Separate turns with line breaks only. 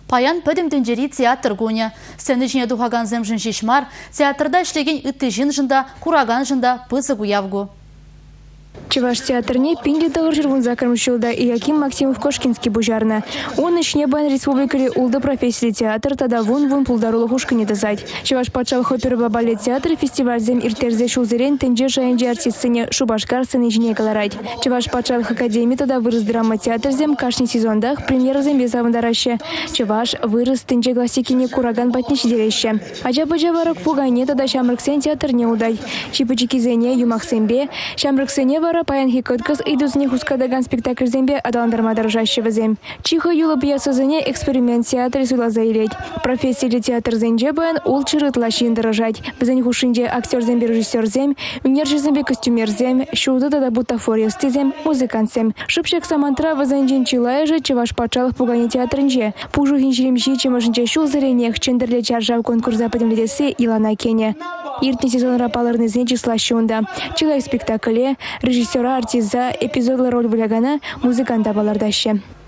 Паян пөдім дүндері театр көне. Сәні жіне дұғаған зәмжін шешмар, театрда ішлеген үтті жын жында, кураган жында пызы құявгу.
Чуваш театрне пинди тағыр жүрвун закармышылда и Яким Максимов Кошкинский бужарна. Он ишне бан республикали улды профессии театр, тогда вун пулдарулы хушкани дазать. Чуваш пачал хопера балет театр фестиваль зем иртерзе шулзерен тенже шаянже артистсыне Шубашкар сыны жіне каларать. Чуваш пачал академии тогда вырос драма театр зем кашни сезондах премьера зем безавандараще. Чуваш вырос тенже классикине кураган батнич дереще. Аджа-баджа варак пугайне тогда шамрыксен театр не удай. Чипачики зене юмахсембе, шамрыксене вара паян хикоткас идузне хускадаган спектакль зембе адаландарма дорожащего зем. Чиха юла пьеса зене эксперимент театр сула заилеть. Профессия театр зенже баян ул чирыт лащин дорожать. В зень хушинде актер зембе режиссер зем, унержи зембе костюмер зем, шуда тогда бутафорист зем, музыкант зем. Шипшек самантра в зенжин чилая же чеваш пачалах пугани театрынже. Пужу хинчилимщи чемашинче шул зрениях чендерле чаржав конкурс западем ледесе Илана Кене. Иртни сезон рапаларный зен числа щунда. Чилай спектакле, режиссера артиза, эпизодлы роль вылягана, музыканта балардаще.